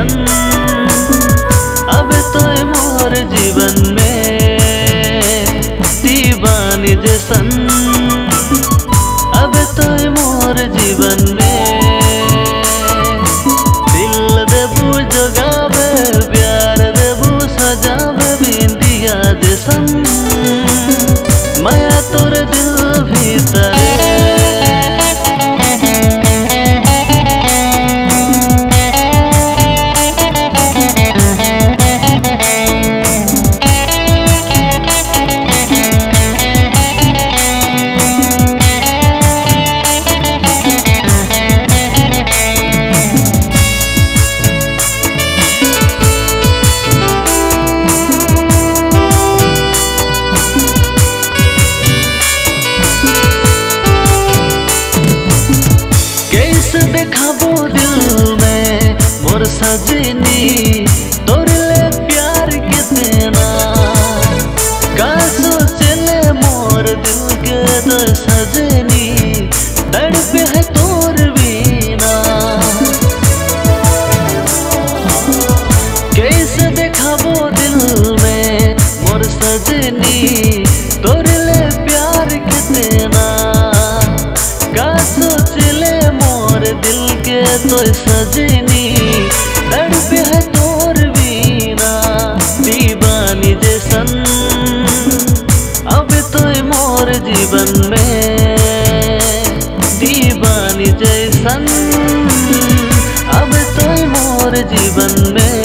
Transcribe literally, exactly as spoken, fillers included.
जैसन, अब तो मोर जीवन में दीवानी जैसन, अब तो मोर जीवन में दिल देबू जगावे, प्यार देबू सजावे बिंदिया जैसन, माया तोर दिल भीतर। देखाबो दिल में मोर सजनी तोर ले प्यार कितना, का सोचले मोर दिल के तो सजनी तड़पे है तोर बिना। कैसे देखाबो दिल में मोर सजनी तोर ले प्यार कितना, का सोचले दिल के तो सजनी तड़पे है तोर बिना, दीवानी जैसन, अब तो मोर जीवन में दीवानी जैसन, अब तो मोर जीवन में।